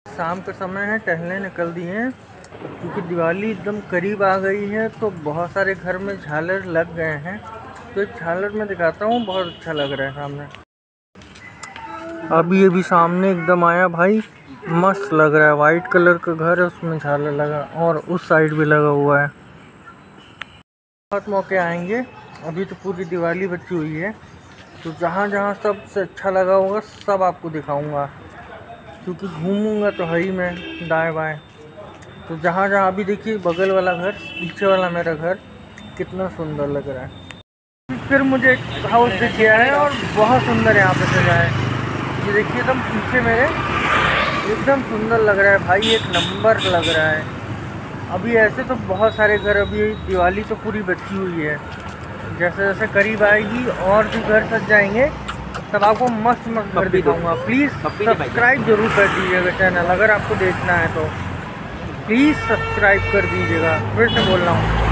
शाम का समय है, टहलने निकल दिए हैं क्योंकि दिवाली एकदम करीब आ गई है। तो बहुत सारे घर में झालर लग गए हैं। तो एक झालर मैं दिखाता हूँ, बहुत अच्छा लग रहा है सामने। अभी अभी सामने एकदम आया भाई, मस्त लग रहा है। वाइट कलर का घर है, उसमें झालर लगा और उस साइड भी लगा हुआ है। बहुत मौके आएंगे, अभी तो पूरी दिवाली बची हुई है। तो जहाँ जहाँ सबसे अच्छा लगा होगा सब आपको दिखाऊंगा, क्योंकि घूमूंगा तो है ही मैं दाएं बाएं। तो जहाँ जहाँ अभी देखिए, बगल वाला घर, पीछे वाला मेरा घर कितना सुंदर लग रहा है। फिर मुझे एक हाउस दिख गया है और बहुत सुंदर यहाँ पे सजा है। ये देखिए एकदम पीछे मेरे, एकदम सुंदर लग रहा है भाई, एक नंबर लग रहा है। अभी ऐसे तो बहुत सारे घर, अभी दिवाली तो पूरी बची हुई है। जैसे जैसे करीब आएगी और भी घर सज जाएंगे, तब आपको मस्त मस्त घर दिखाऊंगा। प्लीज़ सब्सक्राइब जरूर कर दीजिएगा चैनल, अगर आपको देखना है तो प्लीज़ सब्सक्राइब कर दीजिएगा। फिर से बोल रहा हूँ।